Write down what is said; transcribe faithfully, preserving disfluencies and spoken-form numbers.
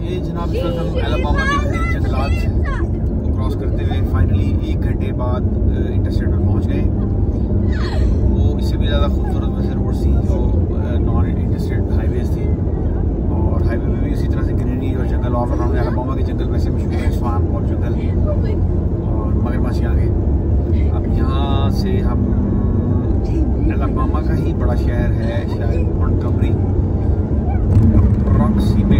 ये जनाब इस वक्त हम एलाबामा के घने जंगलात को क्रॉस करते हुए फाइनली एक घंटे बाद इंटरस्टेट पर पहुंच गए। वो इससे भी ज़्यादा खूबसूरत वैसे रोड थी जो नॉन इंटरस्टेट हाईवेज थी, और हाईवे में भी इसी तरह से ग्रीनरी और जंगल ऑल अराउंड। एलाबामा के जंगल वैसे मशहूर है, स्वान और जंगल और मगरमच्छ यहाँ के। अब यहाँ से हम एलाबामा का ही बड़ा शहर है शायद मॉन्टगोमरी, रॉक्सी में